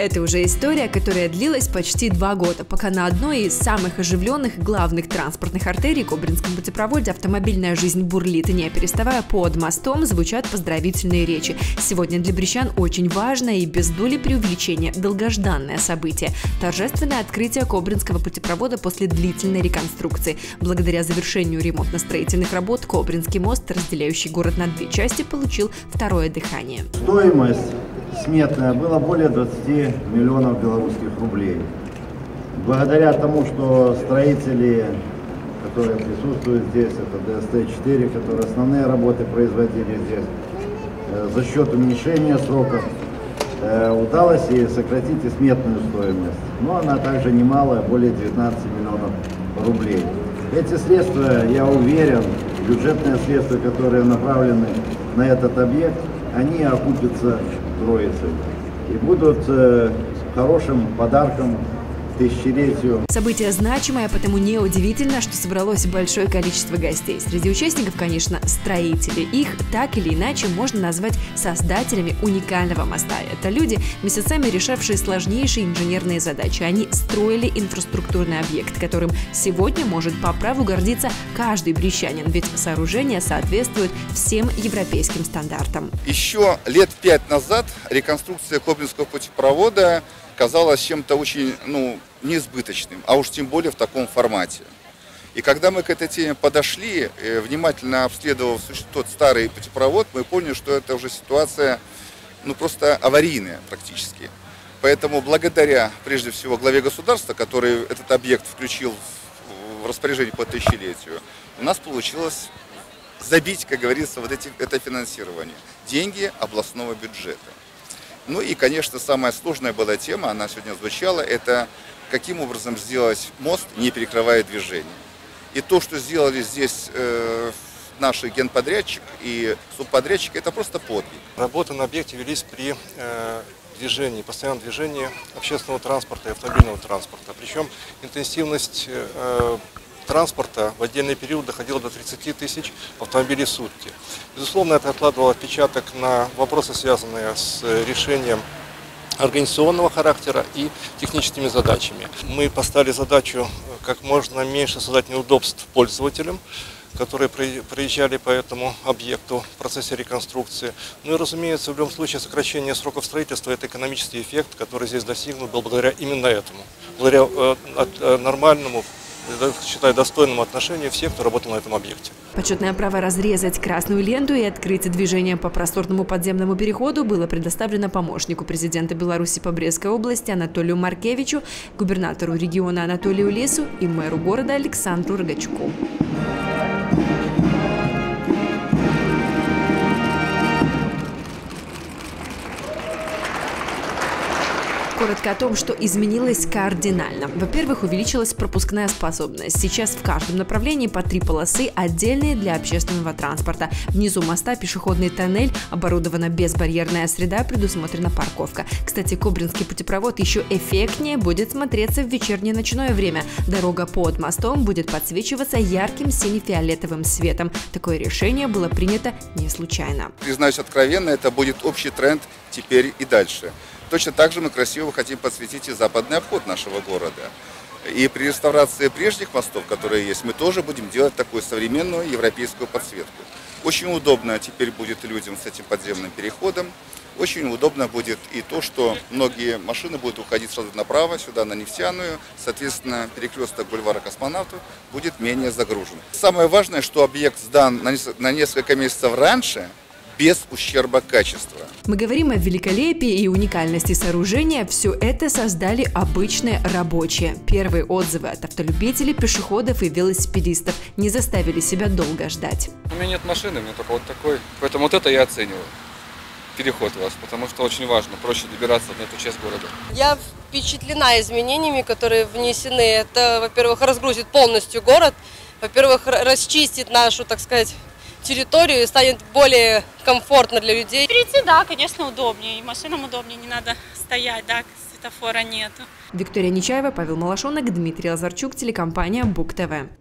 Это уже история, которая длилась почти 2 года, пока на одной из самых оживленных и главных транспортных артерий Кобринском путепроводе автомобильная жизнь бурлит, и не переставая под мостом звучат поздравительные речи. Сегодня для брестян очень важное и без доли преувеличения долгожданное событие – торжественное открытие Кобринского путепровода после длительной реконструкции. Благодаря завершению ремонтно-строительных работ Кобринский мост, разделяющий город на 2 части, получил второе дыхание. Стоимость сметная была более 20 миллионов белорусских рублей. Благодаря тому, что строители, которые присутствуют здесь, это ДСТ-4, которые основные работы производили здесь, за счет уменьшения сроков удалось и сократить и сметную стоимость. Но она также немалая, более 19 миллионов рублей. Эти средства, я уверен, бюджетные средства, которые направлены на этот объект, они окупятся Троицей и будут хорошим подарком тысячелетию. Событие значимое, потому неудивительно, что собралось большое количество гостей. Среди участников, конечно, строители. Их так или иначе можно назвать создателями уникального моста. Это люди, месяцами решавшие сложнейшие инженерные задачи. Они строили инфраструктурный объект, которым сегодня может по праву гордиться каждый брестянин, ведь сооружение соответствует всем европейским стандартам. Еще лет 5 назад реконструкция Кобринского путепровода казалось чем-то очень, неизбыточным, а уж тем более в таком формате. И когда мы к этой теме подошли, внимательно обследовав тот старый путепровод, мы поняли, что это уже ситуация, просто аварийная практически. Поэтому благодаря, прежде всего, главе государства, который этот объект включил в распоряжение по тысячелетию, у нас получилось забить, как говорится, это финансирование. Деньги областного бюджета. И, конечно, самая сложная была тема, она сегодня звучала, это каким образом сделать мост, не перекрывая движение. И то, что сделали здесь наши генподрядчик и субподрядчик, это просто подвиг. Работы на объекте велись при постоянном движении общественного транспорта и автомобильного транспорта. Причем интенсивность транспорта в отдельный период доходило до 30 тысяч автомобилей в сутки. Безусловно, это откладывало отпечаток на вопросы, связанные с решением организационного характера и техническими задачами. Мы поставили задачу как можно меньше создать неудобств пользователям, которые проезжали по этому объекту в процессе реконструкции. И, разумеется, в любом случае сокращение сроков строительства – это экономический эффект, который здесь достигнут был благодаря именно этому, благодаря нормальному, считаю, достойному отношению всех, кто работал на этом объекте. Почетное право разрезать красную ленту и открыть движение по просторному подземному переходу было предоставлено помощнику президента Беларуси по Брестской области Анатолию Маркевичу, губернатору региона Анатолию Лесу и мэру города Александру Рогачку. Коротко о том, что изменилось кардинально. Во-первых, увеличилась пропускная способность. Сейчас в каждом направлении по 3 полосы, отдельные для общественного транспорта. Внизу моста пешеходный тоннель, оборудована безбарьерная среда, предусмотрена парковка. Кстати, Кобринский путепровод еще эффектнее будет смотреться в вечернее ночное время. Дорога под мостом будет подсвечиваться ярким сине-фиолетовым светом. Такое решение было принято не случайно. Признаюсь откровенно, это будет общий тренд теперь и дальше. Точно так же мы красиво хотим подсветить и западный обход нашего города. И при реставрации прежних мостов, которые есть, мы тоже будем делать такую современную европейскую подсветку. Очень удобно теперь будет людям с этим подземным переходом. Очень удобно будет и то, что многие машины будут уходить сразу направо, сюда на Нефтяную. Соответственно, перекресток бульвара Космонавтов будет менее загружен. Самое важное, что объект сдан на несколько месяцев раньше, без ущерба качества. Мы говорим о великолепии и уникальности сооружения. Все это создали обычные рабочие. Первые отзывы от автолюбителей, пешеходов и велосипедистов не заставили себя долго ждать. У меня нет машины, у меня только вот такой. Поэтому вот это я оцениваю. Переход у вас, потому что очень важно, проще добираться на эту часть города. Я впечатлена изменениями, которые внесены. Это, во-первых, разгрузит полностью город, во-первых, расчистит нашу, так сказать, территорию и станет более комфортно для людей. Перейти, да, конечно, удобнее. И машинам удобнее, не надо стоять, да, светофора нету. Виктория Нечаева, Павел Малашонок, Дмитрий Лазарчук, телекомпания Бук ТВ.